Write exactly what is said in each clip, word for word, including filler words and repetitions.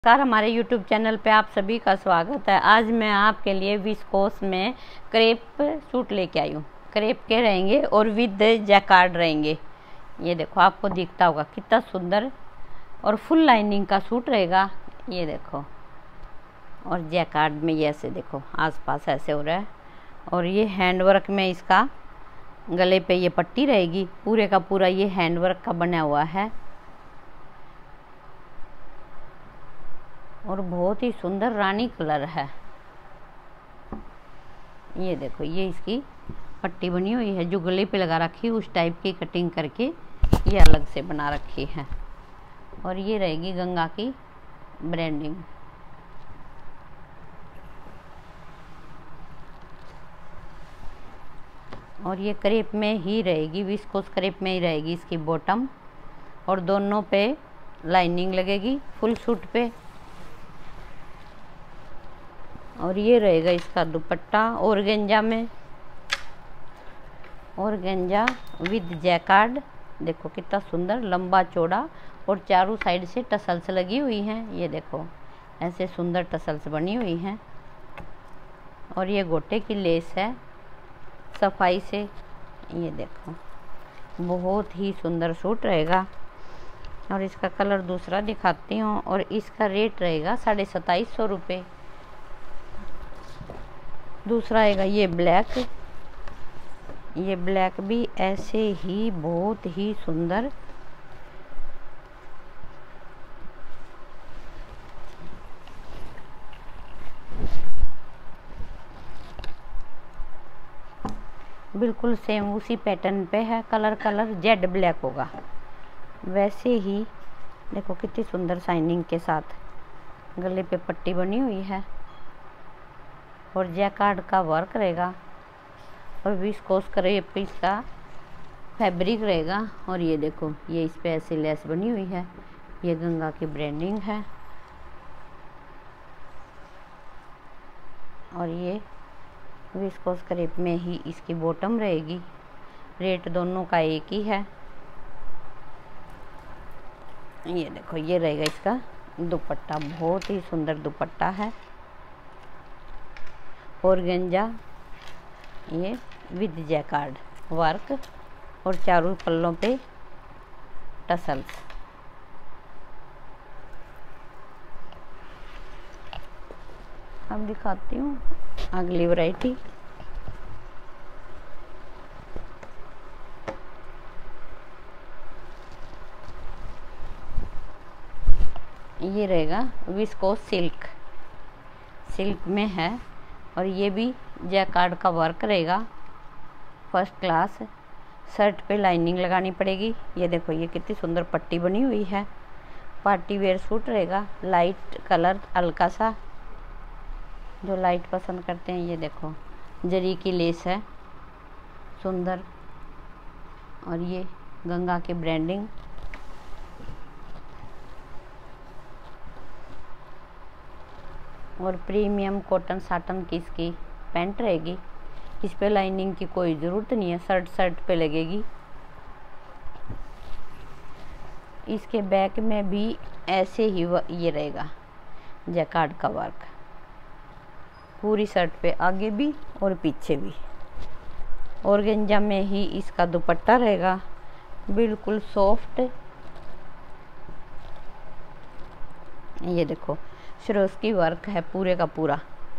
नमस्कार, हमारे YouTube channel पे आप सभी का स्वागत है। आज मैं आपके लिए विस्कोस में क्रेप सूट लेके आई हूँ। क्रेप के रहेंगे और विद जैकार्ड रहेंगे। ये देखो, आपको दिखता होगा कितना सुंदर और फुल लाइनिंग का सूट रहेगा। ये देखो, और जैकार्ड में ये ऐसे देखो आसपास ऐसे हो रहा है। और ये हैंडवर्क में इसका गले पे ये पट्टी रहेगी। पूरे का पूरा ये हैंडवर्क का बना हुआ है और बहुत ही सुंदर रानी कलर है। ये देखो, ये इसकी पट्टी बनी हुई है जो गले पे लगा रखी है, उस टाइप की कटिंग करके ये अलग से बना रखी है। और ये रहेगी गंगा की ब्रांडिंग। और ये क्रेप में ही रहेगी, विस्कोस क्रेप में ही रहेगी इसकी बॉटम। और दोनों पे लाइनिंग लगेगी फुल सूट पे। और ये रहेगा इसका दुपट्टा ऑर्गेंजा में, ऑर्गेंजा विद जैकार्ड। देखो कितना सुंदर लंबा चौड़ा, और चारों साइड से टसल्स लगी हुई हैं। ये देखो ऐसे सुंदर टसल्स बनी हुई हैं। और ये गोटे की लेस है सफाई से। ये देखो, बहुत ही सुंदर सूट रहेगा। और इसका कलर दूसरा दिखाती हूँ। और इसका रेट रहेगा साढ़े सत्ताईस सौ रुपये। दूसरा आएगा ये ब्लैक। ये ब्लैक भी ऐसे ही बहुत ही सुंदर, बिल्कुल सेम उसी पैटर्न पे है। कलर कलर जेड ब्लैक होगा वैसे ही। देखो कितनी सुंदर शाइनिंग के साथ गले पे पट्टी बनी हुई है। और जैकार्ड का वर्क रहेगा और विस्कोस क्रेप इसका फैब्रिक रहेगा। और ये देखो, ये इस पे ऐसी लेस बनी हुई है। ये गंगा की ब्रांडिंग है। और ये विस्कोस क्रेप में ही इसकी बॉटम रहेगी। रेट दोनों का एक ही है। ये देखो, ये रहेगा इसका दुपट्टा। बहुत ही सुंदर दुपट्टा है ऑर्गेंजा, ये विद जैकार्ड वर्क और चारों पल्लों पे टसल्स। अब दिखाती हूँ अगली वैरायटी। ये रहेगा विस्कोस सिल्क, सिल्क में है। और ये भी जैकार्ड का वर्क रहेगा फर्स्ट क्लास। शर्ट पे लाइनिंग लगानी पड़ेगी। ये देखो, ये कितनी सुंदर पट्टी बनी हुई है। पार्टी वेयर सूट रहेगा, लाइट कलर हल्का सा, जो लाइट पसंद करते हैं। ये देखो, जरी की लेस है सुंदर। और ये गंगा की ब्रांडिंग। और प्रीमियम कॉटन साटन की इसकी पैंट रहेगी। इस पे लाइनिंग की कोई ज़रूरत नहीं है, शर्ट शर्ट पे लगेगी। इसके बैक में भी ऐसे ही ये रहेगा जैकार्ड का वर्क, पूरी शर्ट पे आगे भी और पीछे भी। ऑर्गेंजा में ही इसका दुपट्टा रहेगा, बिल्कुल सॉफ्ट। ये देखो, सिरोस्की वर्क है पूरे का पूरा।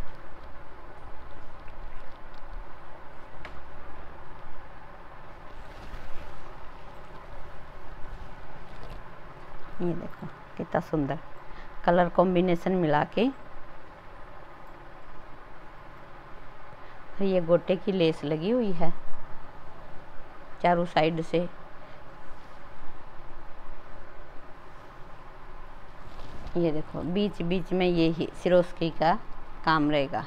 ये देखो कितना सुंदर कलर कॉम्बिनेशन मिला के। ये गोटे की लेस लगी हुई है चारों साइड से। ये देखो, बीच बीच में ये ही सिरोस्की का काम रहेगा।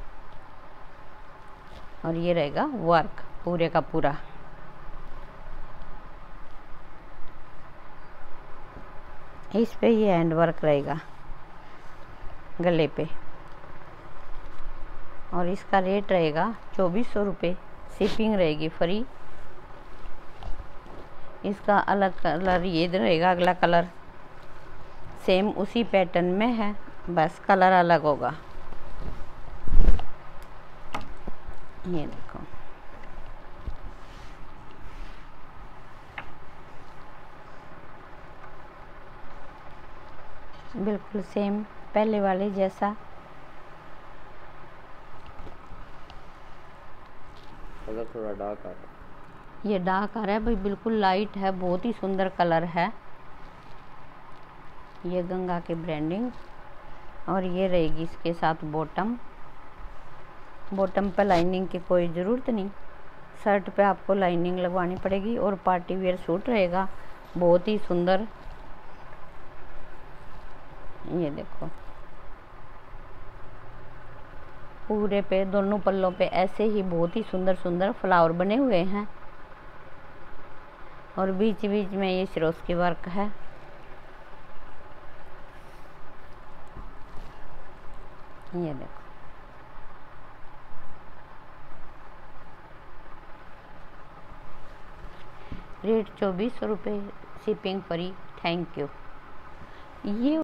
और ये रहेगा वर्क पूरे का पूरा। इस पे ये हैंड वर्क रहेगा गले पे। और इसका रेट रहेगा चौबीस सौ रुपये। शिपिंग रहेगी फ्री। इसका अलग कलर ये रहेगा, अगला कलर सेम उसी पैटर्न में है, बस कलर अलग होगा। ये देखो, बिल्कुल सेम पहले वाले जैसा। कलर थोड़ा डार्क आ रहा है। ये डार्क आ रहा है भाई, बिल्कुल लाइट है, बहुत ही सुंदर कलर है। ये गंगा की ब्रांडिंग, और ये रहेगी इसके साथ बॉटम। बॉटम पे लाइनिंग की कोई ज़रूरत नहीं, शर्ट पे आपको लाइनिंग लगवानी पड़ेगी, और पार्टी वेयर सूट रहेगा, बहुत ही सुंदर। ये देखो, पूरे पे दोनों पल्लों पे ऐसे ही बहुत ही सुंदर सुंदर फ्लावर बने हुए हैं, और बीच बीच में ये सिरोस्की वर्क है। ये देखो, रेट चौबीस सौ रुपये, शिपिंग फ्री। Thank you. ये